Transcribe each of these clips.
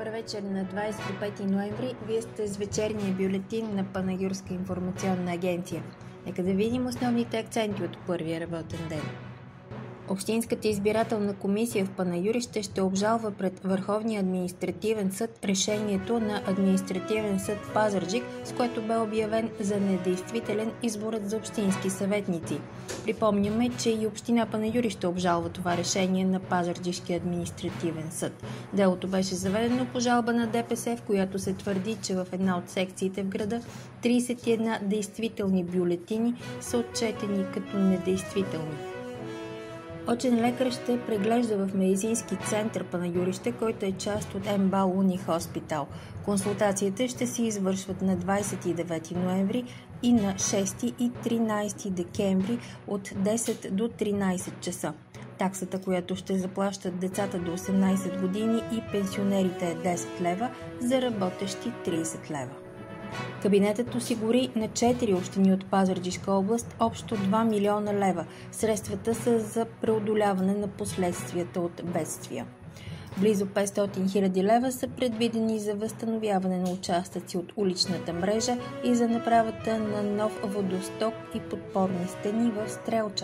Добър вечер на 25 ноември. Вие сте с вечерния бюлетин на Панагюрска информационна агенция. Нека да видим основните акценти от първия работен ден. Общинската избирателна комисия в Панагюрище ще обжалва пред Върховния административен съд решението на Административен съд Пазарджик, с което бе обявен за недействителен изборът за общински съветници. Припомняме, че и община Панагюрище обжалва това решение на Пазарджишкия административен съд. Делото беше заведено по жалба на ДПС, в която се твърди, че в една от секциите в града 31 действителни бюлетини са отчетени като недействителни. Очен лекар ще преглежда в медицински център Панагюрище, който е част от МБАЛ Уни Хоспитал. Консултациите ще се извършват на 29 ноември и на 6 и 13 декември от 10 до 13 часа. Таксата, която ще заплащат децата до 18 години и пенсионерите е 10 лева, за работещи 30 лева. Кабинетът осигури на 4 общини от Пазарджишка област общо 2 милиона лева. Средствата са за преодоляване на последствията от бедствия. Близо 500 хиляди лева са предвидени за възстановяване на участъци от уличната мрежа и за направата на нов водосток и подпорни стени в Стрелча.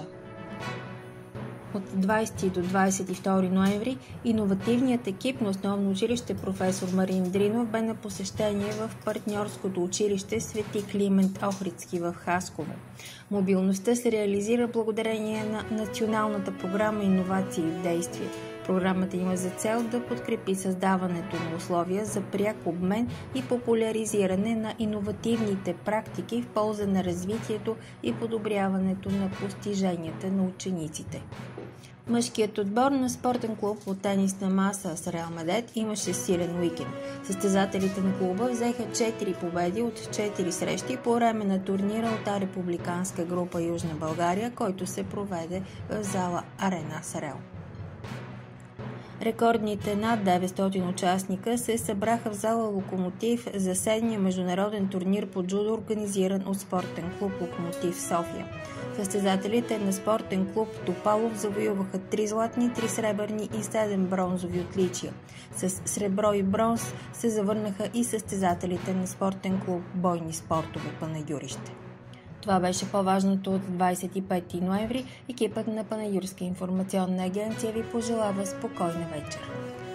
От 20 до 22 ноември иновативният екип на основно училище професор Марин Дринов бе на посещение в партньорското училище Свети Климент Охридски в Хасково. Мобилността се реализира благодарение на Националната програма Иновации в действие. Програмата има за цел да подкрепи създаването на условия за пряк обмен и популяризиране на иновативните практики в полза на развитието и подобряването на постиженията на учениците. Мъжкият отбор на спортен клуб по тенисна маса с Реал Медет имаше силен уикенд. Състезателите на клуба взеха 4 победи от 4 срещи по време на турнира от републиканска група Южна България, който се проведе в зала Арена Сарел. Рекордните над 900 участника се събраха в зала Локомотив за 7-я международен турнир по джудо, организиран от спортен клуб Локомотив София. Състезателите на спортен клуб Топалов завоюваха 3 златни, 3 сребърни и 7 бронзови отличия. С сребро и бронз се завърнаха и състезателите на спортен клуб Бойни спортове Панагюрище. Това беше по-важното от 25 ноември. Екипът на Панагюрска информационна агенция ви пожелава спокойна вечер.